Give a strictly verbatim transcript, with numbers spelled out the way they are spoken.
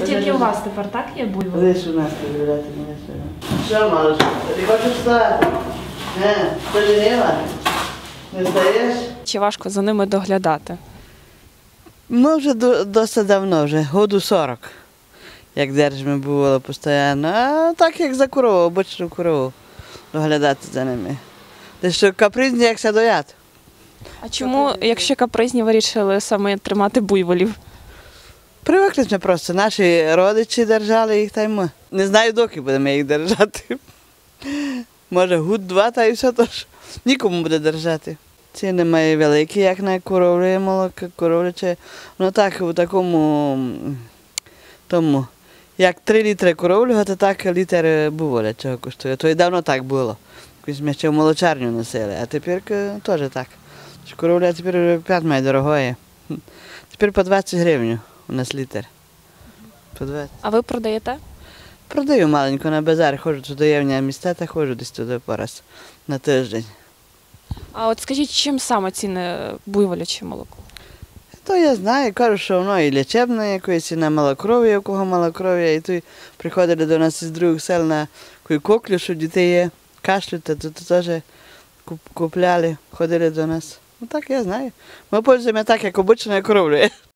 Це тільки у вас тепер, так, є буйволи? Лиш у нас вибирати не що, малышка, ти хочеш встати? Не, ти лінива? Не встаєш? Чи важко за ними доглядати? Ну, вже до- досить давно, вже, году сорок, як держимо було постійно. А так, як за корову, обичну корову, доглядати за ними. Ти що капризні, як садоят. А чому, якщо капризні, вирішили саме тримати буйволів? Привикли ми просто, наші родичі держали їх, та й ми. Не знаю, доки будемо їх держати. Може, год-два, та й все, тож нікому буде держати. Ціни має великі, як на коровлі, молоко, коровляче. Ну так, у такому, м, тому, як три літри коровлього, то так літр буволячого коштує. То і давно так було. Колись ми ще в молочарню носили, а тепер е, теж так. Коровля тепер вже п'ять має дорогої. Тепер по двадцять гривень у нас літр. По двадцять. А ви продаєте? Продаю маленько на базар, ходжу туди явні міста, та ходжу десь туди по раз на тиждень. А от скажіть, чим саме цінне буйволяче молоко? То я знаю, кажу, що воно і лічебне якоїсь, і на малокров'я, у кого малокров'я, і тут приходили до нас із других сел на коклю, що дітей є, кашлють, то тут теж куп- купляли, ходили до нас. Ну так я знаю. Ми пользуємо так, як обична коровля.